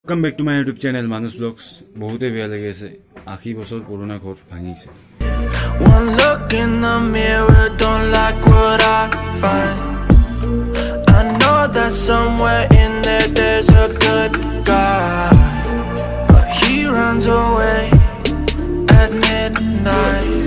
Welcome back to my YouTube channel Manus Vlogs. बहुते बेया लगे ऐसे आखी बसर पुराना घर भांगी से. One look in the mirror, don't like what I find. I know that somewhere in there there's a good guy, but he runs away at midnight.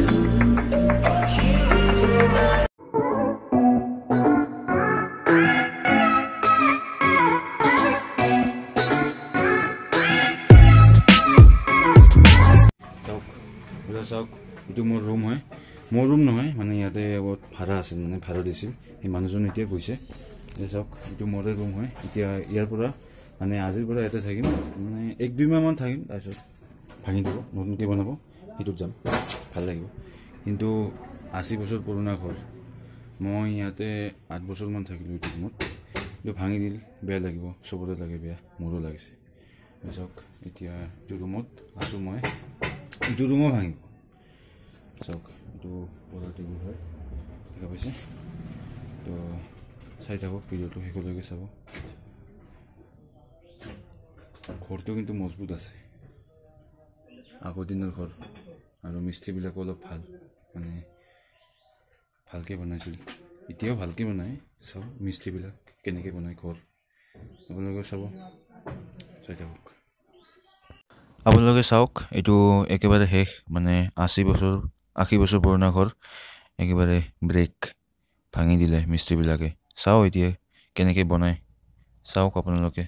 Itu মোৰ room হয় মোৰ room নহয় মানে ইয়াতে ভাড়া আছিল মানে ভাড়া দিছিল এই মানুহজন এতিয়া গৈছে চাওক itu মোৰ room হয় এতিয়া ইয়াৰ পৰা মানে আজিৰ পৰা এটা থাকিম মানে 1-2 মাহ মান থাকিম তাৰপিছত ভাঙি দিব নতুনকৈ বনাব এটো যাম ভাল লাগিব কিন্তু 80 বছৰ পুৰণা ঘৰ মই ইয়াতে 8 বছৰ মান থাকিলো এই ৰুমত কিন্তু ভাঙি দিল বেয়া লাগিব সবৰে লাগে বেয়া মোৰো লাগিছে চাওক এতিয়া এই ৰুমত আছো মই এই ৰুমো ভাঙি চক এটো বড় টিভি হয় ঠিক আছে তো চাই থাকো ভিডিওটো হেকলৈকে চাব ঘৰটো কিন্তু মজবুত আছে আগৰ দিনৰ ঘৰ আৰু মিস্ত্ৰী বিলাক অলপ ভাল মানে ভালকে বনাইছিল এতিয়াও ভালকে বনায় সব মিস্ত্ৰী বিলাক কেনেকৈ বনায় ঘৰ আপোনালোকে চাব চাই থাকক আপোনালোকে চাওক এটো একেবাৰে শেষ মানে 80 বছৰ পুৰণা ঘৰ একেবাৰে ব্ৰেক ভাঙি দিলে মিস্ত্ৰী বিলাকে চাও এতিয়া কেনেকৈ বনায় চাওক আপোনালোকে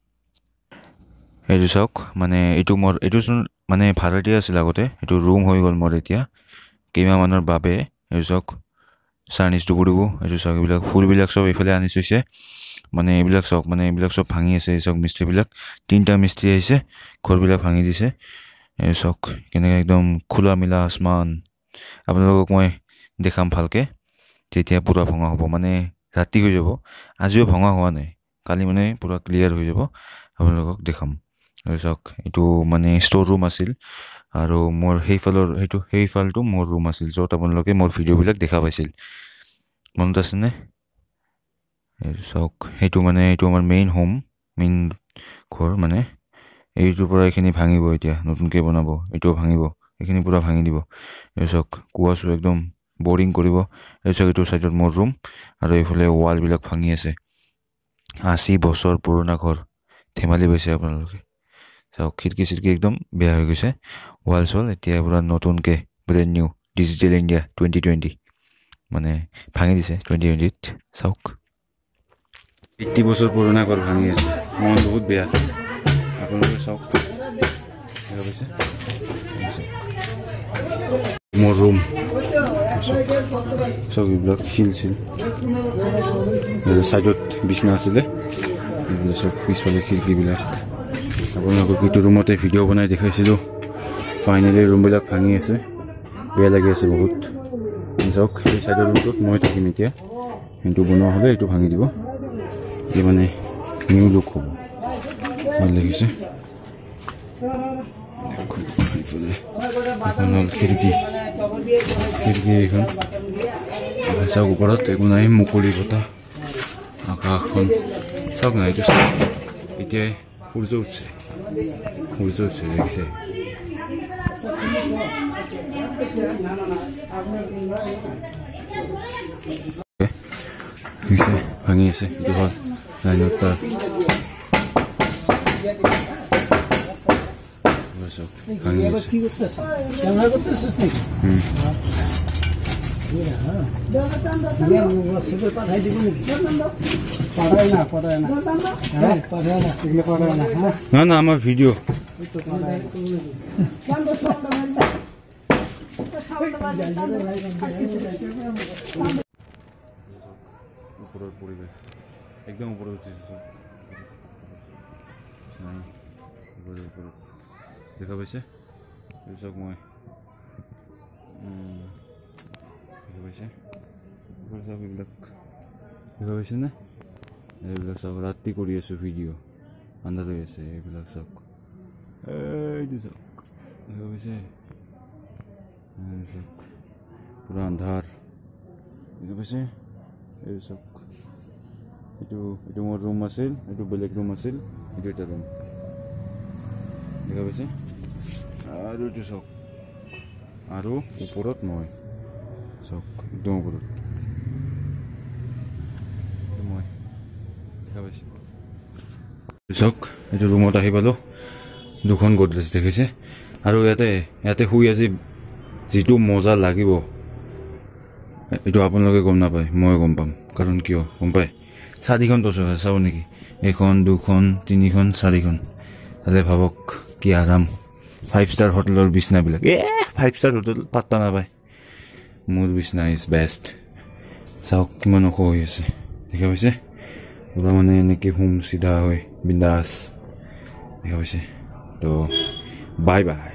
এটো চাওক মানে এটো মানে ভাড়া দিয়া আছিল আগতে এটো ৰুম হৈ গল মোৰ এতিয়া কেইমাহ মানৰ বাবে এটো চাওক সানিস দুবুৰিব এটো চাওক এইবিলাক ফুলবিলাক সব এফালে আনি থৈছে মানে এইবিলাক চাওক মানে এইবিলাক সব ভাঙি আছে চাওক মিস্ত্ৰী বিলাক তিনটা মিস্ত্ৰী আহিছে ঘৰবিলাক ভাঙি দিছে এই চাওক কেনেকৈ একদম খোলা মিলা আসমান আপোনালোকক মই দেখাম ভালকে তেতিয়া পুৰা ভঙা হ'ব মানে ৰাতি হৈ যাব আজিও ভঙা হোৱা নাই কালি মানে পুৰা ক্লিয়াৰ হৈ যাব আপোনালোকক দেখাম আৰু চাওক এটো মানে ষ্ট'ৰ ৰুম আছিল আৰু মোৰ সেইফালটো মোৰ ৰুম আছিল য'ত আপোনালোকে মোৰ ভিডিঅ'বিলাক দেখা পাইছিল মনত আছে নে চাওক সেইটো মানে এইটো আমাৰ মেইন ঘৰ মানে এইটোৰ পৰা এইখিনি ভাঙিব এতিয়া নতুনকৈ বনাব এইটো ভাঙিব এইখিনি পুৰা ভাঙি দিব এই চাওক কুৱাছো একদম বৰিং কৰিব এই চাওক এইটো সাইডত মোৰ ৰুম আৰু এইফালে ওয়াল বিলাক ভাঙি আছে 80 বছৰ পুৰণা ঘৰ ধেমালি পাইছে আপোনালোকে চাওক খিৰকি একদম বেয়া হৈ গৈছে ওয়াল চল এতিয়া পুৰা নতুনকৈ ব্ৰেণ্ড নিউ ডিজিটেল ইণ্ডিয়া 2020 মানে ভাঙি দিছে 2020 চাওক 80 বছৰ পুৰণা ঘৰ ভাঙি আছে মন বহুত বেয়া আপোনালোকে চাওক মোৰ ৰুম চব এইবিলাক শিলছিল চাইডত বিছনা আছিলে এইবিলাক চব পিছফালে খিৰিকীবিলাক আপোনালোকক এইটো ৰুমতে ভিডিঅ' বনাই দেখাইছিলোঁ ফাইনেলি ৰুমবিলাক ভাঙি আছে বেয়া লাগি আছে বহুত চাওক এই চাইডৰ ৰুমটোত মই থাকিম এতিয়া সেইটো বনোৱা হ'লে এইটো ভাঙি দিব এই মানে নিউ লুক হ'ব ভাল লাগিছে খিৰিকী এখন চাওক ওপৰত একো নাই মুকলি বতাহ আকাশখন চাওক নাই এইটো চাওক এতিয়া সূৰ্য উঠছে দেখিছে ভাঙি আছে এইটো হ'ল লাইনত তাৰ ভাঙি আছে না আমার ভিডিও উপরের পরিবেশ একদম উপরে উঠেছে দেখা পাইছে চাওক মই দেখা পাইছে চাওক এইবিলাক দেখা পাইছে নে এইবিলাক চাওক ৰাতি কৰি আছোঁ ভিডিঅ' আন্ধাৰ হৈ আছে এইবিলাক চাওক এইটো চাওক দেখা পাইছে চাওক পুৰা আন্ধাৰ দেখা পাইছে এই চাওক এইটো মোৰ ৰুম আছিল এইটো বেলেগ ৰুম আছিল এইটো এটা ৰুম দেখা পাইছে আৰু এইটো চাওক আৰু ওপৰত মই চাওক একদম ওপৰত মই দেখা পাইছে চাওক এইটো ৰুমত আহি পালোঁ দুখন গডৰেজ দেখিছে আৰু ইয়াতে শুই আজি যিটো মজা লাগিব এইটো আপোনালোকে গম নাপায় মই গম পাম কাৰণ কিয় গম পায় 4খন টচৰ আছে চাব নেকি 1 2 3 4খন তাহলে ভাবক কি আৰাম 5 ষ্টাৰ হোটেলৰ বিছনাবিলাক 5 ষ্টাৰ হোটেল পাত্তা নাপায় মোৰ বিছনা ইজ বেষ্ট চাওক কিমান ওখ হৈ আছে দেখা পাইছে পুৰা মানে এনেকৈ হুম চিধা হৈ বিন্দাছ দেখা পাইছে তো বাই বাই